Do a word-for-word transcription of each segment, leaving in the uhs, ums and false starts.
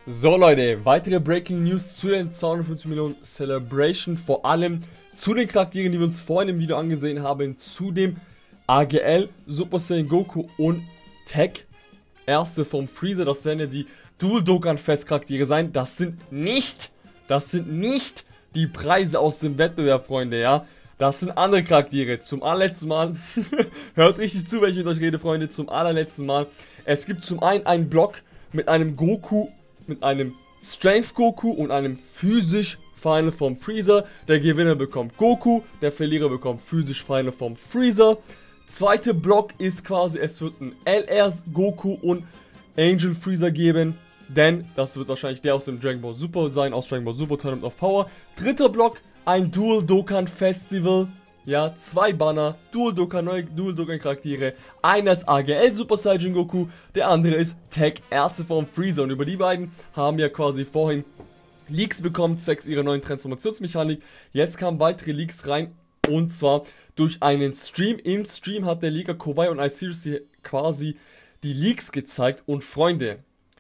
So Leute, weitere Breaking News zu den zweihundertfünfzig Millionen Celebration, vor allem zu den Charakteren, die wir uns vorhin im Video angesehen haben, zu dem A G L, Super Saiyan Goku und Tech, erste vom Freezer. Das werden ja die Dual Dokkan Fest Charaktere sein. Das sind nicht, das sind nicht die Preise aus dem Wettbewerb, Freunde, ja. Das sind andere Charaktere. Zum allerletzten Mal, hört richtig zu, wenn ich mit euch rede, Freunde, zum allerletzten Mal. Es gibt zum einen einen Block mit einem Goku, mit einem Strength Goku und einem physisch Final Form Freezer. Der Gewinner bekommt Goku, der Verlierer bekommt physisch Final Form Freezer. Zweiter Block ist quasi, es wird ein L R Goku und Angel Freezer geben, denn das wird wahrscheinlich der aus dem Dragon Ball Super sein, aus Dragon Ball Super Tournament of Power. Dritter Block, ein Dual Dokkan Festival. Ja, zwei Banner, Dual Dokkan, neue Dual Dokkan Charaktere. Einer ist A G L Super Saiyan Goku, der andere ist Tech, erste Form Freezer. Und über die beiden haben wir quasi vorhin Leaks bekommen, zwecks ihrer neuen Transformationsmechanik. Jetzt kamen weitere Leaks rein, und zwar durch einen Stream. Im Stream hat der Leaker Kowai und iSeriously quasi die Leaks gezeigt. Und Freunde,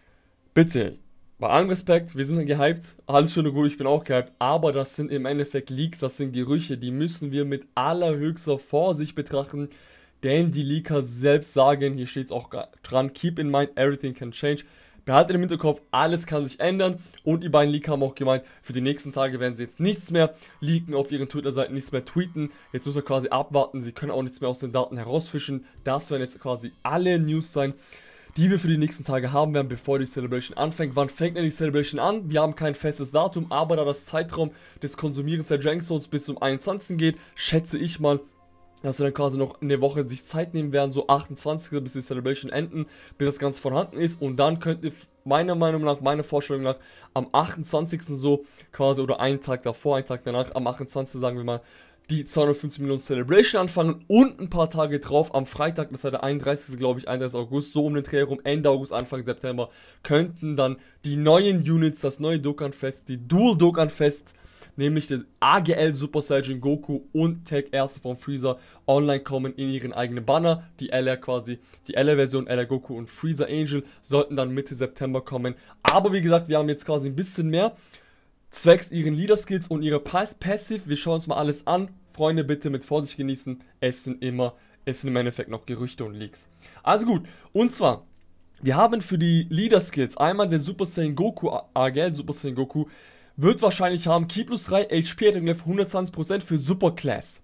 bitte, bei allem Respekt, wir sind gehypt, alles schön und gut, ich bin auch gehypt, aber das sind im Endeffekt Leaks, das sind Gerüche, die müssen wir mit allerhöchster Vorsicht betrachten, denn die Leaker selbst sagen, hier steht es auch dran, keep in mind, everything can change, behaltet im Hinterkopf, alles kann sich ändern, und die beiden Leaker haben auch gemeint, für die nächsten Tage werden sie jetzt nichts mehr leaken auf ihren Twitter-Seiten, nichts mehr tweeten, jetzt müssen wir quasi abwarten, sie können auch nichts mehr aus den Daten herausfischen, das werden jetzt quasi alle News sein, die wir für die nächsten Tage haben werden, bevor die Celebration anfängt. Wann fängt denn die Celebration an? Wir haben kein festes Datum, aber da das Zeitraum des Konsumierens der Dragon Souls bis zum einundzwanzigsten geht, schätze ich mal, dass wir dann quasi noch eine Woche sich Zeit nehmen werden, so achtundzwanzigsten bis die Celebration enden, bis das Ganze vorhanden ist, und dann könnt ihr meiner Meinung nach, meiner Vorstellung nach, am achtundzwanzigsten so quasi, oder einen Tag davor, einen Tag danach, am achtundzwanzigsten sagen wir mal, die zweihundertfünfzig Millionen Celebration anfangen, und ein paar Tage drauf, am Freitag, das war der einunddreißigste glaube ich, einunddreißigsten August, so um den Dreh herum, Ende August, Anfang September, könnten dann die neuen Units, das neue Dokkan Fest, die Dual Dokkan Fest, nämlich das A G L Super Saiyan Goku und Tech erste Form Freezer online kommen in ihren eigenen Banner. Die L R quasi, die L R-Version, L R Goku und Freezer Angel sollten dann Mitte September kommen. Aber wie gesagt, wir haben jetzt quasi ein bisschen mehr zwecks ihren Leader-Skills und ihrer Pass Passive. Wir schauen uns mal alles an. Freunde, bitte mit Vorsicht genießen. Es sind immer, es sind im Endeffekt noch Gerüchte und Leaks. Also gut, und zwar, wir haben für die Leader-Skills einmal der Super Saiyan Goku, A G L Super Saiyan Goku, wird wahrscheinlich haben Ki plus drei, H P Attack Level hundertzwanzig Prozent für Super Class.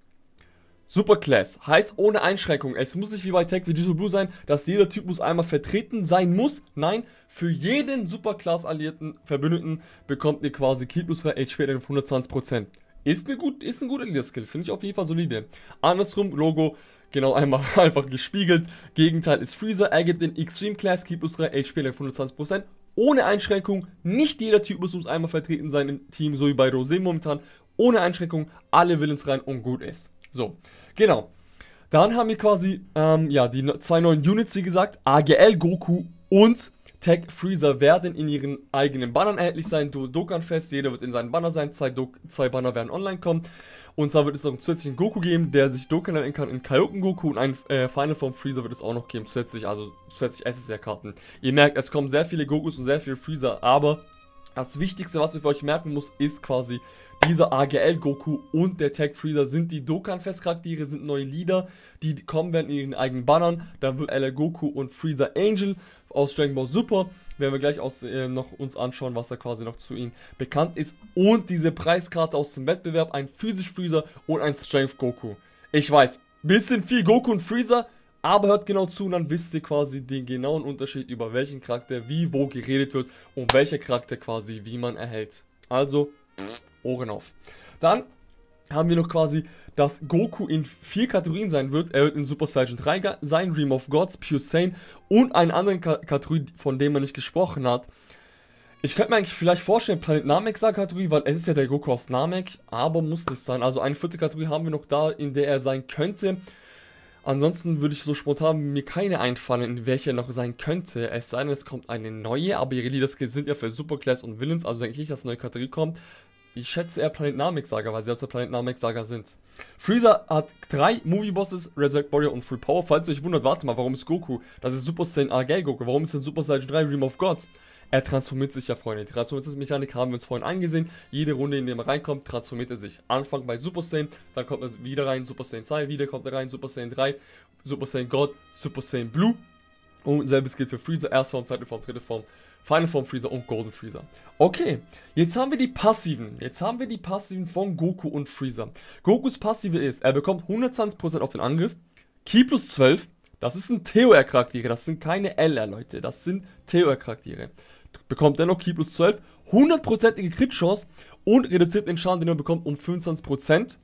Super Class heißt ohne Einschränkung. Es muss nicht wie bei Tech Digital Blue sein, dass jeder Typus einmal vertreten sein muss. Nein, für jeden Super Class Alliierten Verbündeten bekommt ihr quasi Ki plus drei, H P Attack Level hundertzwanzig Prozent. Ist, eine gut, ist ein guter Leader-Skill, finde ich auf jeden Fall solide. Andersrum, Logo, genau einmal einfach gespiegelt. Gegenteil ist Freezer, er gibt den Extreme Class Ki plus drei, H P Attack hundertzwanzig Prozent. Ohne Einschränkung, nicht jeder Typus muss einmal vertreten sein im Team, so wie bei Rosé momentan. Ohne Einschränkung, alle Willens rein und gut ist. So, genau. Dann haben wir quasi, ähm, ja, die zwei neuen Units, wie gesagt, A G L Goku und Tech Freezer werden in ihren eigenen Bannern erhältlich sein. Dual Dokkan Fest, jeder wird in seinen Banner sein, zwei, zwei Banner werden online kommen. Und zwar wird es noch einen zusätzlichen Goku geben, der sich Dokkan nennen kann in Kaioken Goku, und ein äh, Final Form Freezer wird es auch noch geben, zusätzlich, also zusätzlich S S R-Karten. Ihr merkt, es kommen sehr viele Gokus und sehr viele Freezer, aber das Wichtigste, was ihr für euch merken muss, ist quasi dieser A G L Goku und der Tech Freezer sind die Dokkan Fest Charaktere, sind neue Leader, die kommen werden in ihren eigenen Bannern. Dann wird L R Goku und Freezer Angel aus Dragon Ball Super, werden wir gleich aus, äh, noch uns anschauen, was da quasi noch zu ihnen bekannt ist. Und diese Preiskarte aus dem Wettbewerb, ein physisch Freezer und ein Strength Goku. Ich weiß, bisschen viel Goku und Freezer, aber hört genau zu, und dann wisst ihr quasi den genauen Unterschied, über welchen Charakter wie wo geredet wird und welcher Charakter quasi wie man erhält. Also, Ohren auf. Dann haben wir noch quasi, dass Goku in vier Kategorien sein wird. Er wird in Super Saiyan drei sein, Realm of Gods, Pure Saiyan und einen anderen Ka Kategorie, von dem man nicht gesprochen hat. Ich könnte mir eigentlich vielleicht vorstellen, Planet Namek-Kategorie, weil es ist ja der Goku aus Namek, aber muss das sein. Also eine vierte Kategorie haben wir noch da, in der er sein könnte. Ansonsten würde ich so spontan mir keine einfallen, in welcher noch sein könnte. Es sei denn, es kommt eine neue, aber ihre Leader-Skills sind ja für Super Class und Villains, also denke ich nicht, dass eine neue Kategorie kommt. Ich schätze eher Planet Namek-Saga, weil sie aus der Planet Namek-Saga sind. Freezer hat drei Movie-Bosses, Resurrect Warrior und Full Power. Falls ihr euch wundert, warte mal, warum ist Goku? Das ist Super Saiyan A G L Goku. Warum ist denn Super Saiyan drei Realm of Gods? er transformiert sich ja, Freunde. Die Transformationsmechanik haben wir uns vorhin angesehen. Jede Runde, in der man reinkommt, transformiert er sich. Anfang bei Super Saiyan, dann kommt er wieder rein, Super Saiyan zwei, wieder kommt er rein, Super Saiyan drei, Super Saiyan God, Super Saiyan Blue. Und selbes gilt für Freezer, erste Form, zweite Form, dritte Form, Final Form Freezer und Golden Freezer. Okay, jetzt haben wir die Passiven. Jetzt haben wir die Passiven von Goku und Freezer. Gokus Passive ist, er bekommt hundertzwanzig Prozent auf den Angriff, Ki plus zwölf, das ist ein T O R-Charaktere, das sind keine L R, Leute, das sind T O R-Charaktere. Bekommt dennoch Ki plus zwölf, hundertprozentige Crit-Chance und reduziert den Schaden, den er bekommt, um fünfundzwanzig Prozent.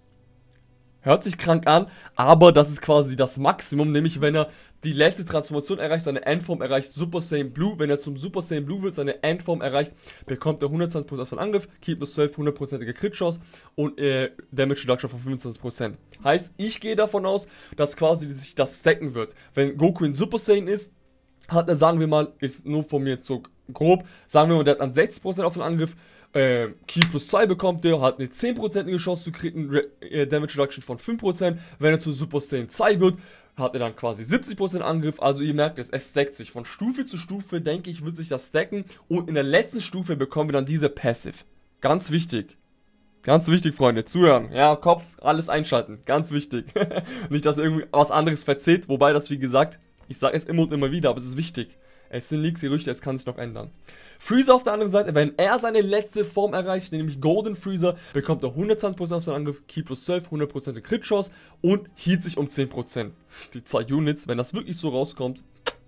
Hört sich krank an, aber das ist quasi das Maximum, nämlich wenn er die letzte Transformation erreicht, seine Endform erreicht, Super Saiyan Blue, wenn er zum Super Saiyan Blue wird, seine Endform erreicht, bekommt er hundertzwanzig Prozent von Angriff, Ki plus zwölf, hundertprozentige Crit-Chance und äh, Damage Reduction von fünfundzwanzig Prozent. Heißt, ich gehe davon aus, dass quasi sich das stacken wird. Wenn Goku in Super Saiyan ist, hat er, sagen wir mal, ist nur von mir jetzt so grob, sagen wir mal, der hat dann sechzig Prozent auf den Angriff, äh, Ki plus zwei bekommt der, hat eine zehn prozentige Chance zu kriegen, äh, Damage Reduction von fünf Prozent, wenn er zu Super Saiyan zwei wird, hat er dann quasi siebzig Prozent Angriff, also ihr merkt es, es stackt sich. Von Stufe zu Stufe, denke ich, wird sich das stacken und in der letzten Stufe bekommen wir dann diese Passive. Ganz wichtig. Ganz wichtig, Freunde, zuhören. Ja, Kopf, alles einschalten. Ganz wichtig. Nicht, dass irgendwie was anderes verzählt, wobei das, wie gesagt, ich sage es immer und immer wieder, aber es ist wichtig. Es sind Leaks, Gerüchte, es kann sich noch ändern. Freezer auf der anderen Seite, wenn er seine letzte Form erreicht, nämlich Golden Freezer, bekommt er hundertzwanzig Prozent auf seinen Angriff, Ki plus zwölf, hundert Prozent Crit Chance und hielt sich um zehn Prozent. Die zwei Units, wenn das wirklich so rauskommt,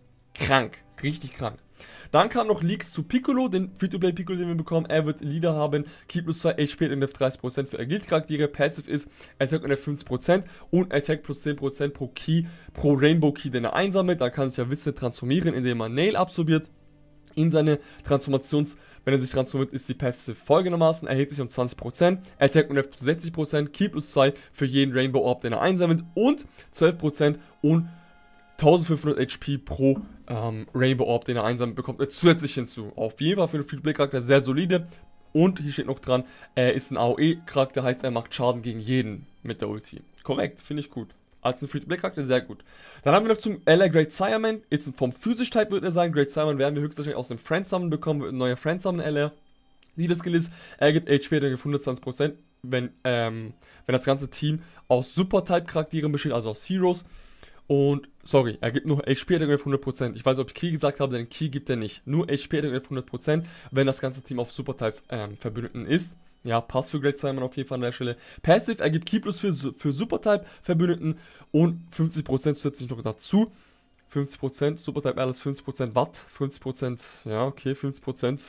krank, richtig krank. Dann kamen noch Leaks zu Piccolo, den Free-to-Play Piccolo, den wir bekommen. Er wird Leader haben, Ki plus zwei, H P und dreißig Prozent für Guild-Charaktere. Passive ist Attack und fünfzig Prozent und Attack plus zehn Prozent pro Key, pro Rainbow Key, den er einsammelt. Dann kann sich ja Wissen transformieren, indem er Nail absorbiert. In seine Transformations, wenn er sich transformiert, ist die Passive folgendermaßen, erhält sich um zwanzig Prozent, Attack und sechzig Prozent, Ki plus zwei für jeden Rainbow Orb, den er einsammelt und zwölf Prozent und eintausendfünfhundert H P pro ähm, Rainbow Orb, den er einsammelt, bekommt er zusätzlich hinzu. Auf jeden Fall für den Free-to-Play-Charakter sehr solide. Und hier steht noch dran, er ist ein A O E-Charakter, heißt er macht Schaden gegen jeden mit der Ulti. Korrekt, finde ich gut. Als ein Free-to-Play-Charakter sehr gut. Dann haben wir noch zum L R Great Saiyaman. Ist vom Physisch-Type, wird er sein. Great Saiyaman werden wir höchstwahrscheinlich aus dem Friend-Summon bekommen. Wird ein neuer Friend-Summon L R. Leader-Skill ist, er gibt H P auf hundertzwanzig Prozent, wenn, ähm, wenn das ganze Team aus Super-Type-Charakteren besteht, also aus Heroes. Und, sorry, er gibt nur H P auf hundert Prozent. Ich weiß, ob ich Ki gesagt habe, denn Ki gibt er nicht. Nur H P auf hundert Prozent, wenn das ganze Team auf Super-Types ähm, Verbündeten ist. Ja, passt für Great Saiyaman auf jeden Fall an der Stelle. Passive, er gibt Ki plus für, für Super-Type Verbündeten und fünfzig Prozent zusätzlich noch dazu. fünfzig Prozent, Super-Type alles fünfzig Prozent Watt, fünfzig Prozent, ja, okay, fünfzig Prozent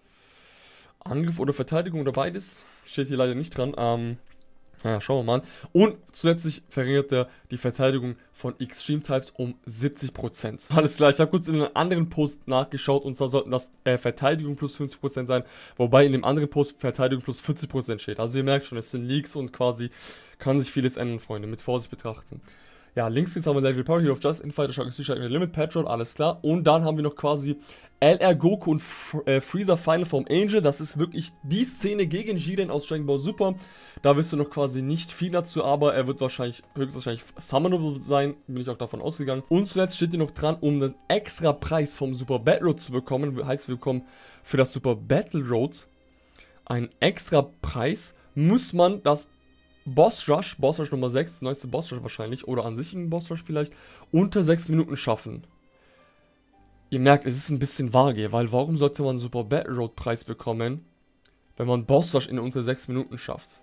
Angriff oder Verteidigung oder beides. Steht hier leider nicht dran. Ähm, naja, schauen wir mal. Und zusätzlich verringert er die Verteidigung von Extreme Types um siebzig Prozent. Alles klar, ich habe kurz in einem anderen Post nachgeschaut und zwar sollten das äh, Verteidigung plus fünfzig Prozent sein, wobei in dem anderen Post Verteidigung plus vierzig Prozent steht. Also ihr merkt schon, es sind Leaks und quasi kann sich vieles ändern, Freunde, mit Vorsicht betrachten. Ja, links haben wir Level Power, Hero of Just, Infighter, Shark, Speed, Limit, Patrol, alles klar. Und dann haben wir noch quasi L R Goku und F äh, Freezer Final Form Angel. Das ist wirklich die Szene gegen Jiren aus Dragon Ball Super. Da wirst du noch quasi nicht viel dazu, aber er wird wahrscheinlich, höchstwahrscheinlich summonable sein. Bin ich auch davon ausgegangen. Und zuletzt steht hier noch dran, um einen extra Preis vom Super Battle Road zu bekommen. Heißt, wir bekommen für das Super Battle Road einen extra Preis. Muss man das Boss Rush, Boss Rush Nummer sechs, neueste Boss Rush wahrscheinlich, oder an sich ein Boss Rush vielleicht, unter sechs Minuten schaffen. Ihr merkt, es ist ein bisschen vage, weil warum sollte man einen Super Battle Road Preis bekommen, wenn man Boss Rush in unter sechs Minuten schafft?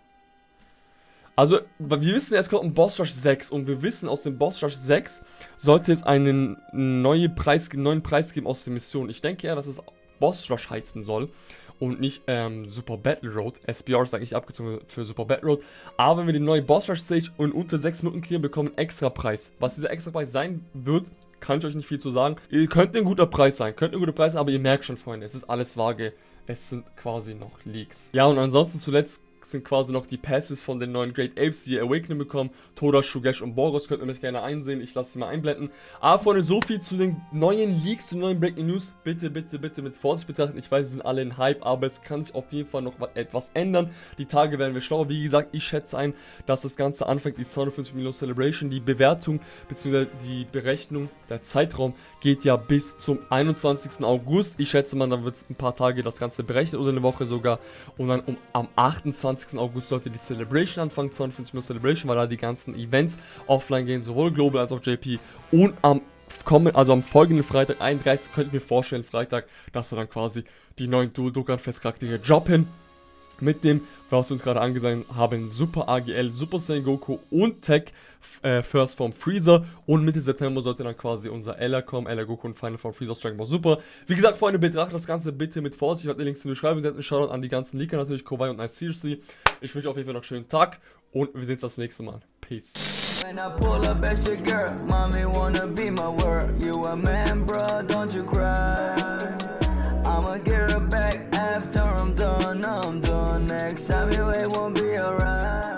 Also, wir wissen, es kommt ein Boss Rush sechs und wir wissen, aus dem Boss Rush sechs sollte es einen neue Preis, neuen Preis geben aus der Mission. Ich denke ja, dass es Boss Rush heißen soll und nicht ähm, Super Battle Road. S B R ist eigentlich abgezogen für Super Battle Road. Aber wenn wir die neue Boss Rush Stage in unter sechs Minuten clearen, bekommen einen extra Preis. Was dieser extra Preis sein wird, kann ich euch nicht viel zu sagen. Ihr könnt ein guter Preis sein, könnt ein guter Preis sein, aber ihr merkt schon, Freunde, es ist alles vage. Es sind quasi noch Leaks. Ja, und ansonsten zuletzt sind quasi noch die Passes von den neuen Great Apes, die Awakening bekommen. Toda, Shugesh und Boros könnt ihr mich gerne einsehen. Ich lasse sie mal einblenden. Aber Freunde, so viel zu den neuen Leaks, zu den neuen Breaking News. Bitte, bitte, bitte mit Vorsicht betrachten. Ich weiß, sie sind alle in Hype, aber es kann sich auf jeden Fall noch etwas ändern. Die Tage werden wir schlauer. Wie gesagt, ich schätze ein, dass das Ganze anfängt, die zweihundertfünfzig Millionen Celebration. Die Bewertung bzw. die Berechnung, der Zeitraum geht ja bis zum einundzwanzigsten August. Ich schätze mal, dann wird es ein paar Tage das Ganze berechnet oder eine Woche sogar. Und dann um, am achtundzwanzigsten August sollte die Celebration anfangen, zweihundertfünfzig Millionen Celebration, weil da die ganzen Events offline gehen, sowohl Global als auch J P. Und am kommen, also am folgenden Freitag, einunddreißigsten könnte ich mir vorstellen, Freitag, dass wir dann quasi die neuen Dokkan-Fest-Charaktere droppen. Mit dem, was wir uns gerade angesehen haben, Super A G L, Super Saiyan Goku und Tech äh, First Form Freezer. Und Mitte September sollte dann quasi unser Ella kommen, Ella Goku und Final Form Freezer aus Dragon Ball Super. Wie gesagt, Freunde, betrachtet das Ganze bitte mit Vorsicht. Ich werde die Links in der Beschreibung setzen. Shoutout an die ganzen Leaker natürlich, Kowai und Nice Seriously. Ich wünsche auf jeden Fall noch einen schönen Tag und wir sehen uns das nächste Mal. Peace. When I pull up at your girl, mommy wanna be my world. You a man, bro, don't you cry. I'ma get her back after I'm done, I'm done. Next time you it won't be alright.